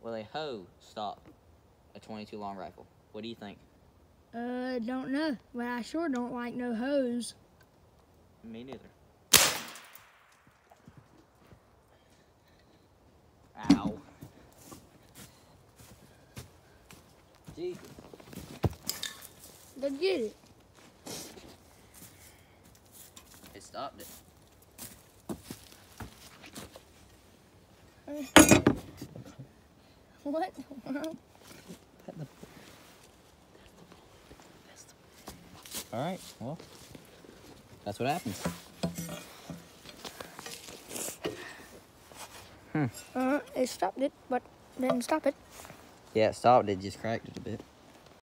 Will a hoe stop a .22 long rifle? What do you think? Don't know. But I sure don't like no hoes. Me neither. Ow. Jesus. Go get it. It stopped it. What in the world? All right, well, that's what happens. It stopped it, but didn't stop it. Yeah, it stopped. It just cracked it a bit.